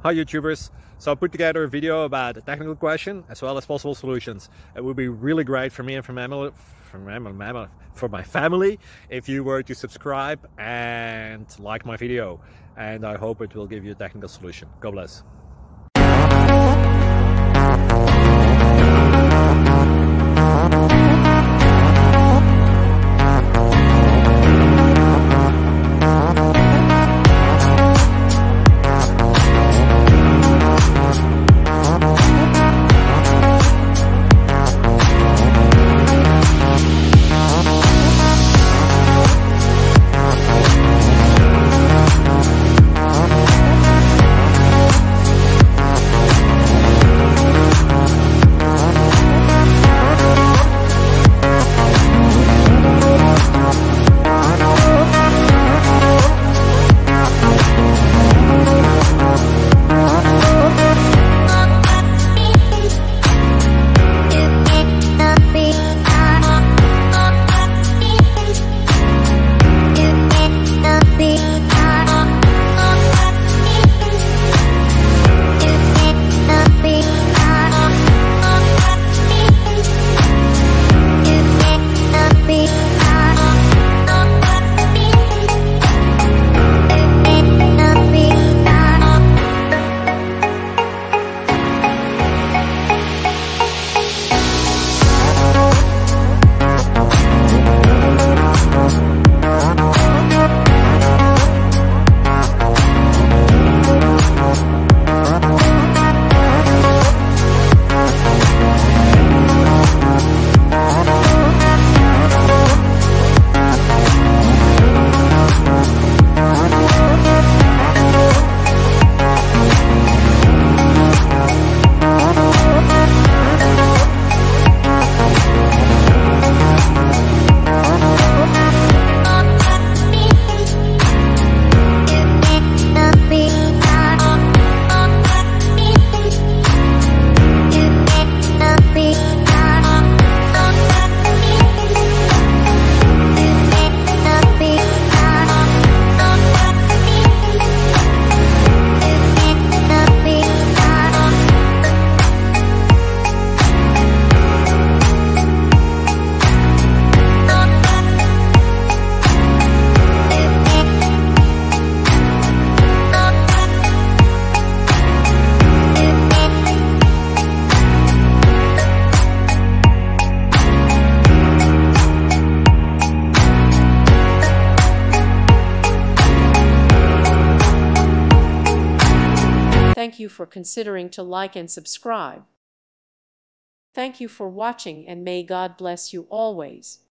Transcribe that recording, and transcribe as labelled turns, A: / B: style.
A: Hi YouTubers. So I put together a video about a technical question as well as possible solutions. It would be really great for me and for my family if you were to subscribe and like my video, and I hope it will give you a technical solution. God bless.
B: Thank you for considering to like and subscribe. Thank you for watching, and may God bless you always.